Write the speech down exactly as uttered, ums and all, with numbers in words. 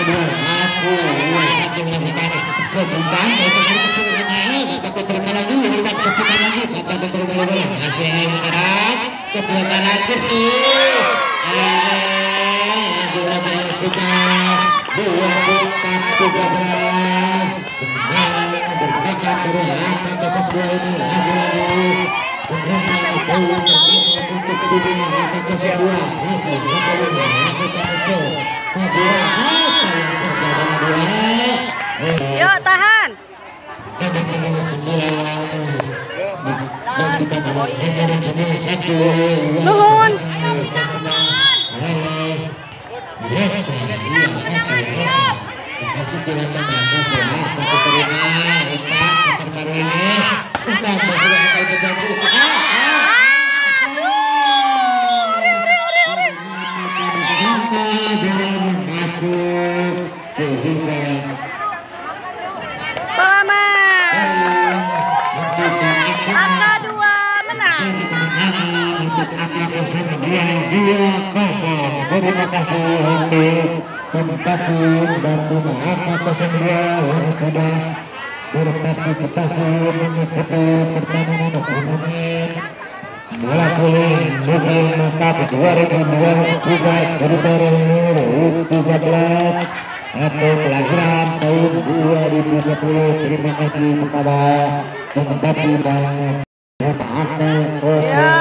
kedua masuk satu melakukan sebutan sekali kecurangan dapat diterima lagi dapat kecurangan lagi dapat diterima lagi hasil yang sekarang kecurangan lagi dua berputar dua bukan tiga belas berdekat terus angka kedua ini lagi-lagi Yuk tahan. Nuhun. Terima kasih untuk tempatun bantu maaf atas semua yang sudah berpartisipasi mengikuti pertandingan turnamen bola voli Negeri Cup dua ribu dua puluh tiga Kriteria U tiga belas atau kelahiran tahun dua ribu dua puluh. Terima kasih kepada tempatun dan